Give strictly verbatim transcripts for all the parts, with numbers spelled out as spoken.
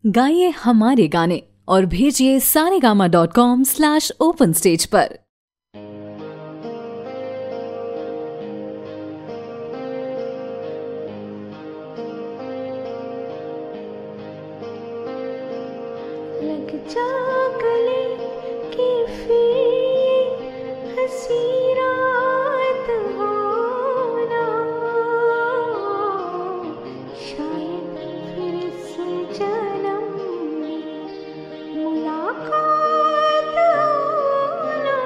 गाइए हमारे गाने और भेजिए Saregama dot com slash open stage पर। लग जा गले की फिर हंसी रात होना, शायद फिर इस जन्म में मुलाकात होना।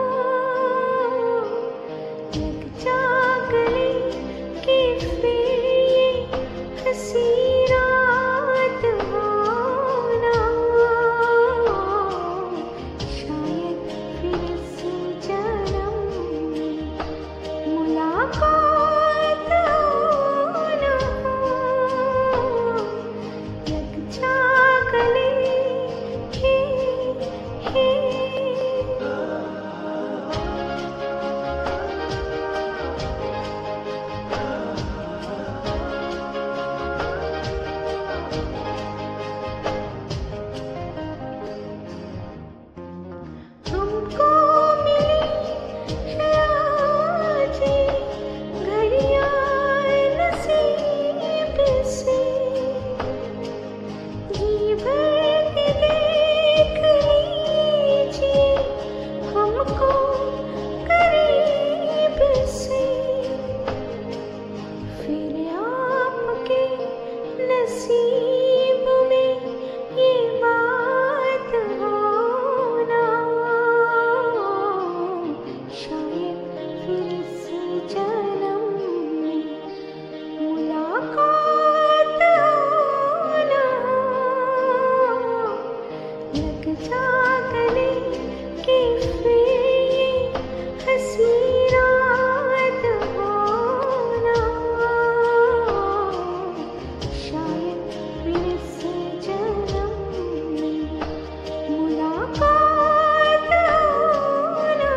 लग जा गले की फिर हंसी रात होना, शायद फिर इस जन्म में मुलाकात होना। लग जा गले हे हे हमको मिली है आज घड़ियां नसीब से, जी भर के देख लीजिए हमको करीब से। फिर आपके नसीब में ये बात होना, शायद फिर इस जन्म में मुलाकात होना। लग जा गले कि फिर ये हंसी रात होना, शायद फिर इस जन्म में मुलाकात होना।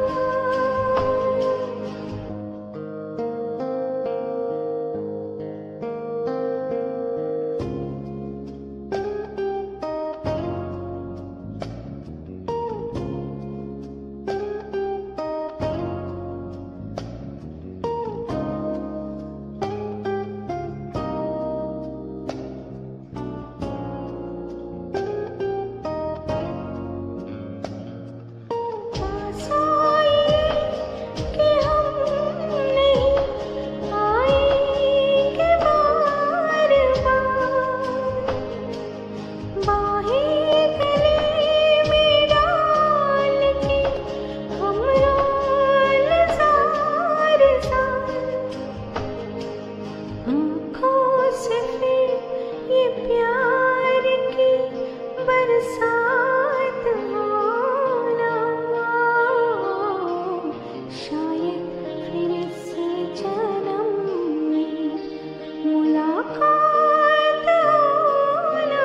पास आइए कि हम नहीं आएंगे बार बार, बाहें गले में डाल के हमरा जार जार। आँखों से फिर ये प्यार की बरसात होना, शायद फिर इस जन्म में मुलाकात होना।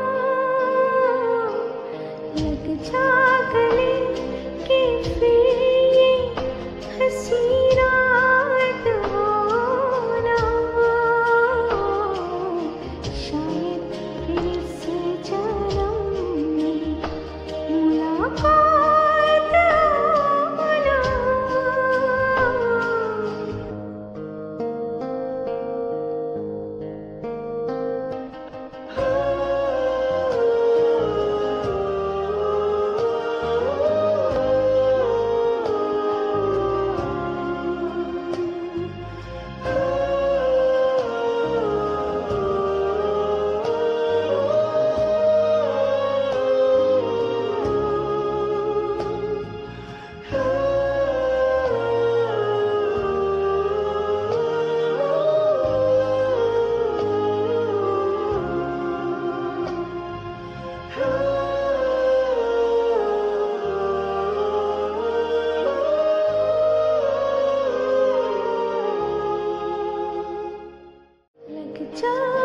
लग जा गले कि फिर ये हंसी रात होना, शायद फिर इस जन्म में मुलाकात होना। लग जा